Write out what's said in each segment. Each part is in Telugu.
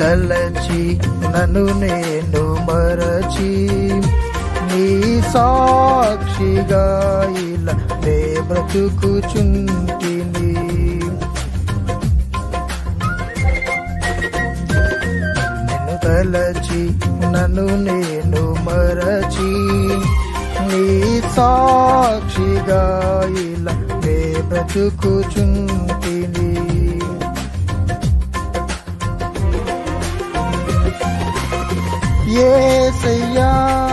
తలచి నన్ను నేను మరచి నీ సాక్షిగా ఇలా నే బ్రతుకుచుంటిని. నిన్ను తలచి నన్ను నేను మరచి నీ సాక్షిగా ఇలా నే బ్రతుకుచుంటిని. యేసయ్యా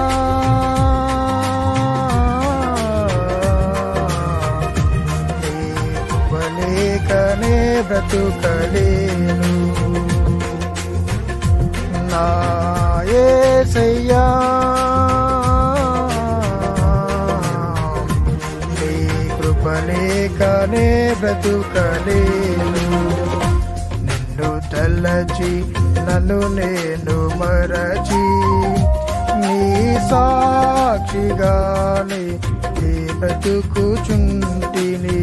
నీ కృపలేకనే బ్రతుకలేను. నా యేసయ్యా నీ కృపలేకనే బ్రతుకలేను. నిన్ను తలచి నన్ను నేను మరచి నీ సాక్షిగానే నీ బ్రతుకుచుంటిని.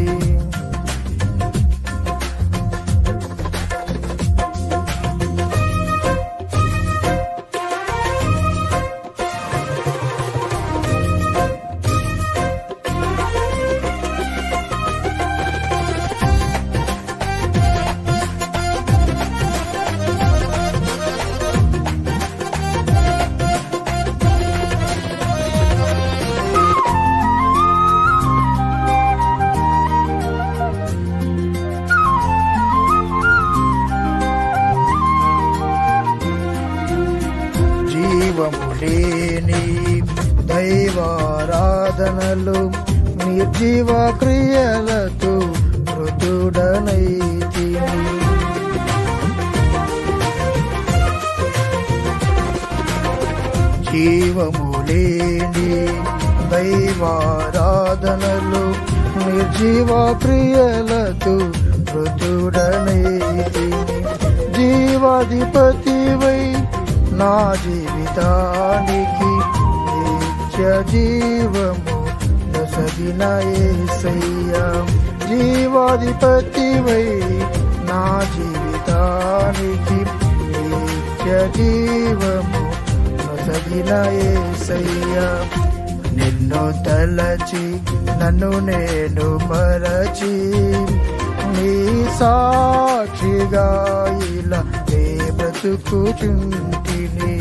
జీవము లేని దైవారాధనలు నిర్జీవ క్రియలతో మృతుడనైతిని. జీవము లేని దైవారాధనలు నిర్జీవ క్రియలతో మృతుడనైతిని. జీవాధిపతివై నా జీవితానికి నిత్య జీవము నొసగిన యేసయ్యా. జీవాధిపతివై నా జీవితానికి నిత్య జీవము నొసగిన యేసయ్యా. నిన్ను తలచి నన్ను నేను మరచి నీ సాక్షిగా ఇలా నే బ్రతుకుచుంటిని.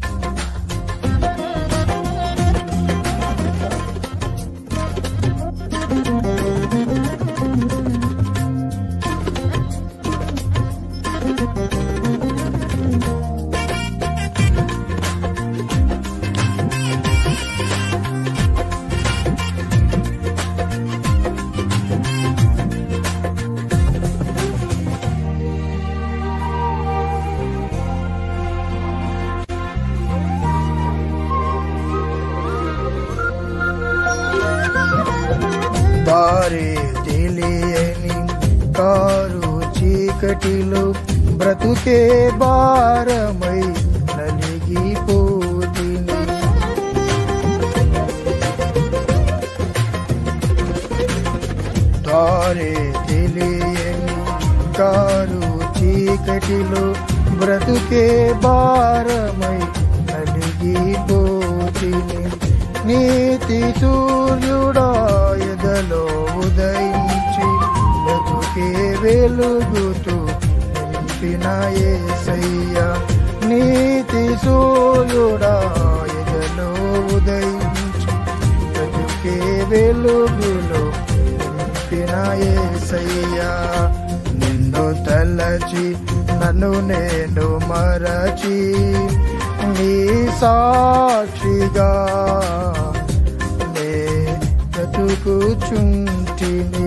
దారి తెలియని కారు చీకటిలో బ్రతుకే భారమై నలిగిపోతిని. దారి తెలియని కారు చీకటిలో బ్రతుకే భారమై నలిగిపోతిని. నీతి సూర్యుడా ఎదలో ఉదయించి బ్రతుకే వెలుగుతూ నింపిన యేసయ్యా. నీతి సూర్యుడా ఎదలో ఉదయించి బ్రతుకే వెలుగులో నింపిన యేసయ్యా. నిన్ను తలచి నన్ను నేను మరచి నీ సాక్షిగా నే బ్రతుకుచుంటిని.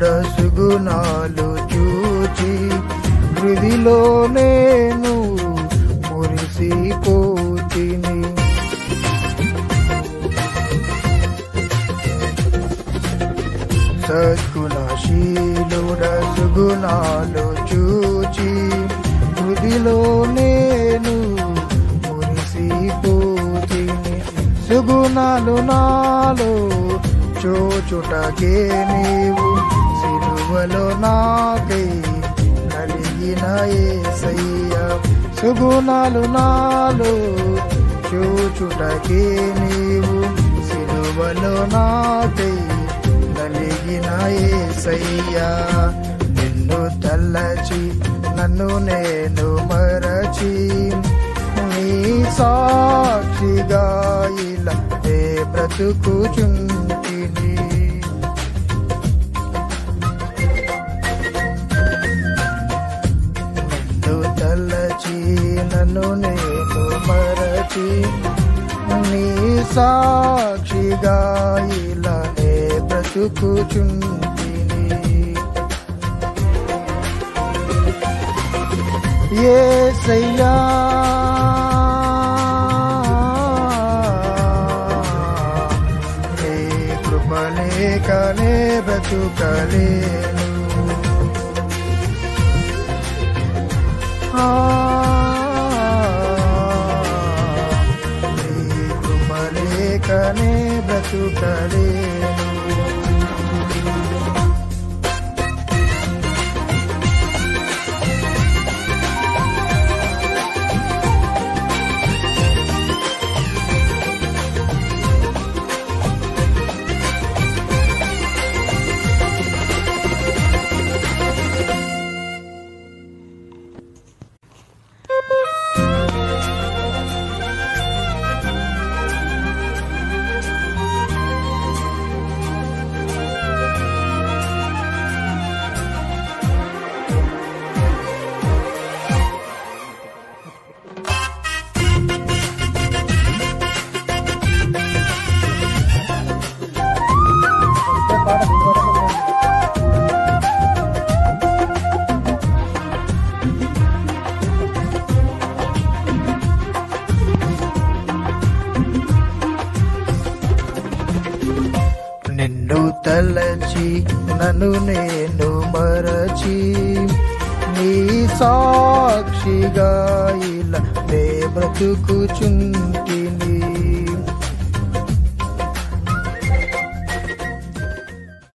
సుగుణాలు చూచి హృదిలో నేను మురిసిపోతిని. సద్గుణశీలుడ సుగుణాలు చూచి హృదిలో నేను మురిసిపోతిని. సుగుణాలు నాలో చూచుటకే నీవు సిలువలో నాకై కలిగిన యేసయ్యా. సుగుణాలు నాలో చూచుటకే నీవు సిలువలో నాకై కలిగిన యేసయ్యా. నిన్ను తలచి నన్ను నేను మరచి నీ సాక్షిగా ఇలా బ్రతుకుచుంటిని. నిన్ను తలచి నన్ను నేను మరచి నీ సాక్షిగా ఇలా బ్రతుకుచుంటిని. యేసయ్యా నీ కృప లేకనే బ్రతుకలేను. నీ కృప లేకనే బ్రతుకలేను. నిన్ను తలచి నన్ను నేను మరచి నీ సాక్షిగా ఇలా బ్రతుకుచుంటిని.